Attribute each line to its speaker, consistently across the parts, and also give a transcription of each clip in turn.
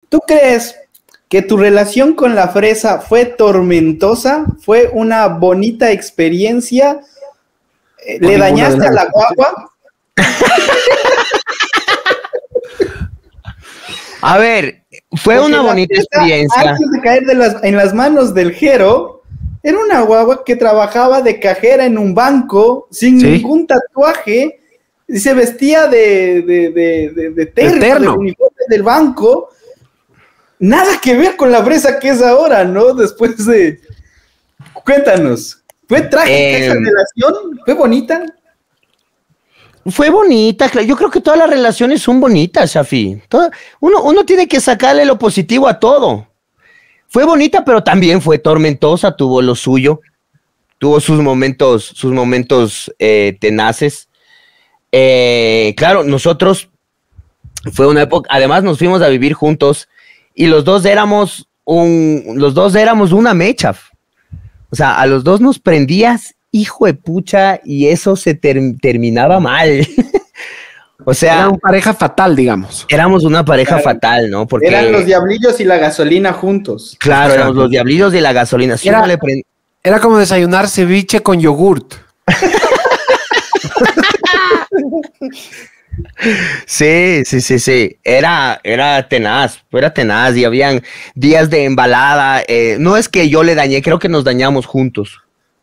Speaker 1: ¿Tú crees que tu relación con la fresa fue tormentosa? ¿Fue una bonita experiencia? ¿Le dañaste a la guagua?
Speaker 2: A ver, fue porque una bonita experiencia.
Speaker 1: Antes de caer en las manos del Jero, era una guagua que trabajaba de cajera en un banco, sin ningún tatuaje, y se vestía de terno, del uniforme del banco. Nada que ver con la fresa que es ahora, ¿no? Después de... Cuéntanos, ¿fue trágica esa relación? ¿Fue bonita?
Speaker 2: Fue bonita, yo creo que todas las relaciones son bonitas, Shafi. Uno tiene que sacarle lo positivo a todo. Fue bonita, pero también fue tormentosa, tuvo lo suyo, tuvo sus momentos tenaces. Claro, nosotros, fue una época, además nos fuimos a vivir juntos y los dos éramos una mecha. O sea, a los dos nos prendías, hijo de pucha, y eso se terminaba mal. O sea,
Speaker 3: era una pareja fatal, digamos.
Speaker 2: Éramos una pareja fatal, ¿no?
Speaker 1: Porque eran los diablillos y la gasolina juntos.
Speaker 2: Claro, éramos los diablillos y la gasolina. Si
Speaker 3: era como desayunar ceviche con yogurt.
Speaker 2: Sí. Era tenaz y habían días de embalada. No es que yo le dañé, creo que nos dañamos juntos.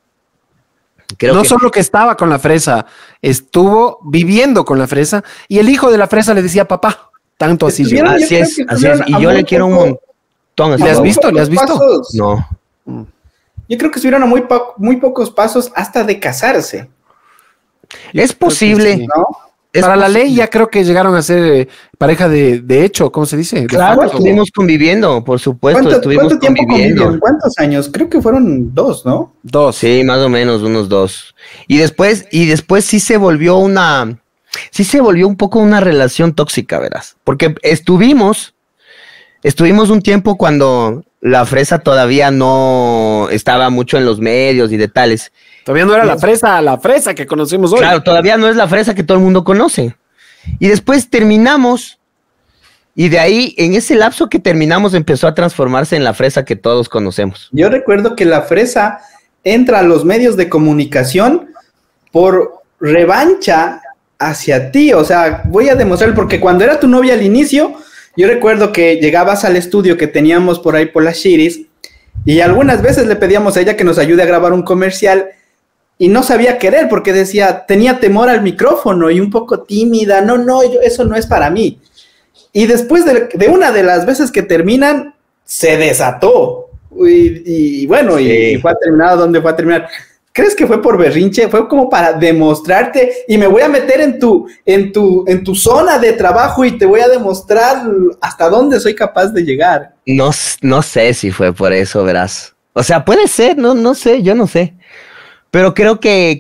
Speaker 3: Solo que estaba con la fresa, estuvo viviendo con la fresa y el hijo de la fresa le decía papá, tanto así.
Speaker 2: Así es. Y yo le quiero un montón.
Speaker 3: ¿Le has visto?
Speaker 2: No.
Speaker 1: Yo creo que estuvieron a muy pocos pasos hasta de casarse.
Speaker 2: Es posible,
Speaker 3: sí, ¿no? Para la ley ya creo que llegaron a ser pareja de hecho, ¿cómo se dice?
Speaker 2: Claro, estuvimos conviviendo, por supuesto.
Speaker 1: ¿Cuánto tiempo convivieron? ¿Cuántos años? Creo que fueron 2, ¿no?
Speaker 3: 2.
Speaker 2: Sí, más o menos, unos 2. Y después sí se volvió un poco una relación tóxica, verás. Porque estuvimos un tiempo cuando la fresa todavía no estaba mucho en los medios y de tales.
Speaker 3: Todavía no era la fresa que conocemos hoy.
Speaker 2: Claro, todavía no es la fresa que todo el mundo conoce. Y después terminamos, y de ahí, en ese lapso que terminamos, empezó a transformarse en la fresa que todos conocemos.
Speaker 1: Yo recuerdo que la fresa entra a los medios de comunicación por revancha hacia ti. O sea, voy a demostrar, porque cuando era tu novia al inicio, yo recuerdo que llegabas al estudio que teníamos por ahí por las Shiris, y algunas veces le pedíamos a ella que nos ayude a grabar un comercial, y no sabía querer porque tenía temor al micrófono y un poco tímida, eso no es para mí. Y después de una de las veces que terminan, se desató. Y bueno, y fue a terminar donde fue a terminar. ¿Crees que fue por berrinche? Fue como para demostrarte, y me voy a meter en tu zona de trabajo y te voy a demostrar hasta dónde soy capaz de llegar.
Speaker 2: No sé si fue por eso, verás. O sea, puede ser, no sé, yo no sé. Pero creo que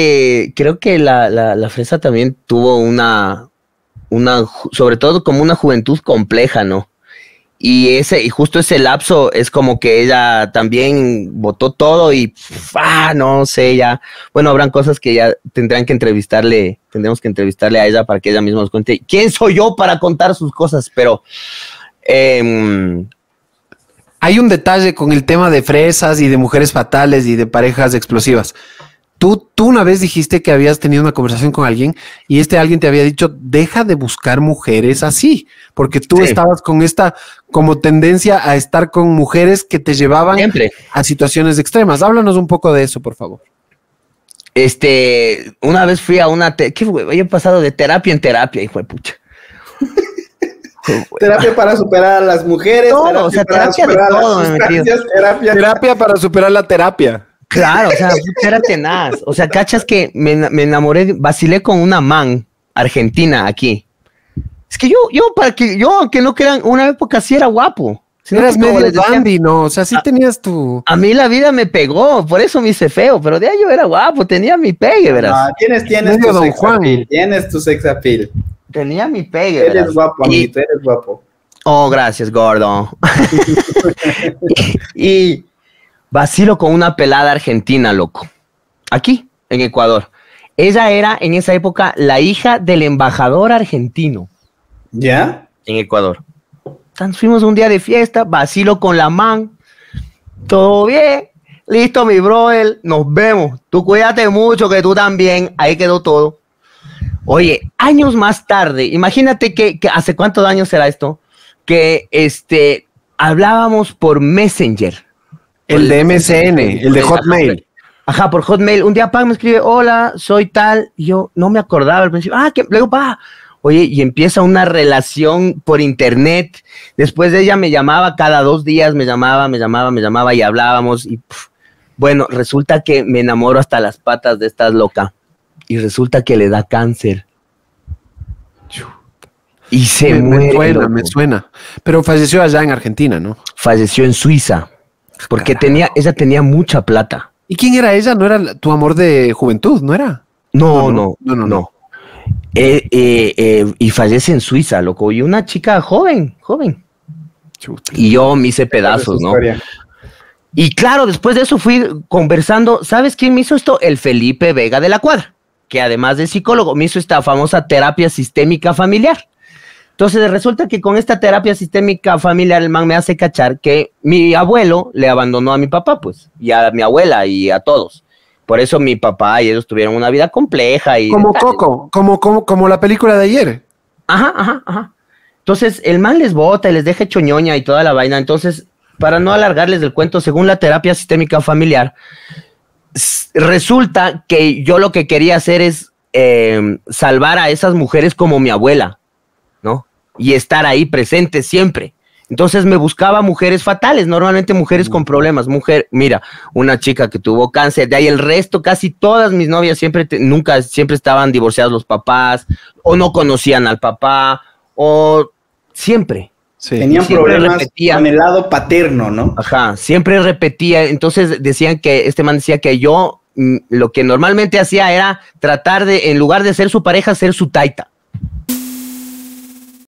Speaker 2: la fresa también tuvo una, sobre todo como una juventud compleja, ¿no? Y justo ese lapso es como que ella también botó todo y, no sé, ya. Bueno, habrán cosas que ya tendremos que entrevistarle a ella para que ella misma nos cuente. ¿Quién soy yo para contar sus cosas? Pero...
Speaker 3: hay un detalle con el tema de fresas y de mujeres fatales y de parejas explosivas. Tú una vez dijiste que habías tenido una conversación con alguien y alguien te había dicho, deja de buscar mujeres así, porque tú estabas con esta como tendencia a estar con mujeres que te llevaban a situaciones extremas. Háblanos un poco de eso, por favor.
Speaker 2: Una vez fui a ¿qué fue? He pasado de terapia en terapia, hijo de pucha.
Speaker 1: Terapia para superar a las mujeres.
Speaker 2: Todo, terapia de todo.
Speaker 3: Terapia para superar la terapia.
Speaker 2: Claro, o sea, era tenaz. O sea, cachas que me enamoré, vacilé con una man argentina aquí. Es que aunque no crean, una época sí era guapo.
Speaker 3: Eras medio dandy, ¿no? O sea, sí tenías tu...
Speaker 2: A mí la vida me pegó, por eso me hice feo, pero de ahí yo era guapo, tenía mi pegue, verás.
Speaker 1: Tienes tu Don Juan. Tienes tu sex appeal.
Speaker 2: Tenía mi pegue,
Speaker 1: Eres guapo, amiguito, eres guapo.
Speaker 2: Oh, gracias, gordo. y vacilo con una pelada argentina, loco. Aquí, en Ecuador. Ella era, en esa época, la hija del embajador argentino.
Speaker 1: ¿Ya?
Speaker 2: En Ecuador. Nos fuimos un día de fiesta, vacilo con la man, todo bien, listo mi brother, nos vemos, tú cuídate mucho, que tú también, ahí quedó todo. Oye, años más tarde, imagínate que ¿hace cuántos años será esto? Que hablábamos por Messenger.
Speaker 3: El de MSN, el de Hotmail.
Speaker 2: Ajá, por Hotmail. Un día Pag me escribe, hola, soy tal, y yo no me acordaba al principio, luego pa, oye, y empieza una relación por internet. Después de ella me llamaba cada 2 días, me llamaba y hablábamos, y bueno, resulta que me enamoro hasta las patas de esta loca. Y resulta que le da cáncer. Y se muere.
Speaker 3: Me suena. Pero falleció allá en Argentina, ¿no?
Speaker 2: Falleció en Suiza. Porque ella tenía mucha plata.
Speaker 3: ¿Y quién era ella? ¿No era tu amor de juventud? ¿No era?
Speaker 2: No. Y fallece en Suiza, loco. Y una chica joven. Chuta. Y yo me hice pedazos, ¿no? Y claro, después de eso fui conversando. ¿Sabes quién me hizo esto? El Felipe Vega de la Cuadra, que además de psicólogo me hizo esta famosa terapia sistémica familiar. Entonces resulta que con esta terapia sistémica familiar el man me hace cachar que mi abuelo le abandonó a mi papá, pues, y a mi abuela y a todos. Por eso mi papá y ellos tuvieron una vida compleja. Y
Speaker 3: como Coco, como la película de ayer.
Speaker 2: Ajá. Entonces el man les bota y les deja choñoña y toda la vaina. Entonces, para no alargarles el cuento, según la terapia sistémica familiar, resulta que yo lo que quería hacer es salvar a esas mujeres como mi abuela, ¿no? Y estar ahí presente siempre. Entonces me buscaba mujeres fatales, normalmente mujeres con problemas. Mira, una chica que tuvo cáncer, de ahí el resto, casi todas mis novias siempre estaban divorciados los papás, o no conocían al papá, o siempre.
Speaker 1: Sí. Tenían problemas con el lado paterno, ¿no?
Speaker 2: Ajá, siempre repetía. Entonces decían que este man decía que yo lo que normalmente hacía era tratar de, en lugar de ser su pareja, ser su taita.